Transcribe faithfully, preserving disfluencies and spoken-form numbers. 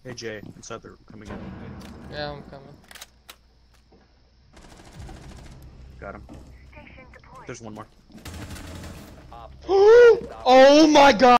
Hey Jay, inside they're coming in. Yeah, I'm coming. Got him. There's one more. Oh my god!